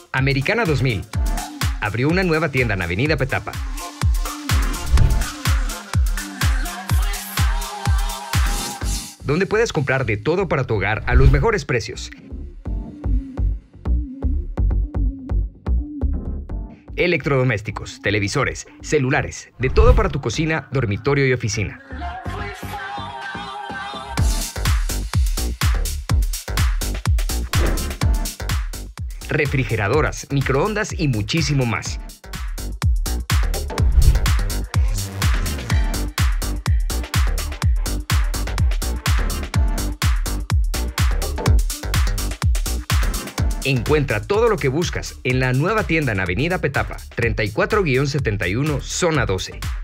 Americana 2000 abrió una nueva tienda en Avenida Petapa. Donde puedes comprar de todo para tu hogar a los mejores precios. Electrodomésticos, televisores, celulares, de todo para tu cocina, dormitorio y oficina. Refrigeradoras, microondas y muchísimo más. Encuentra todo lo que buscas en la nueva tienda en Avenida Petapa, 34-71, Zona 12.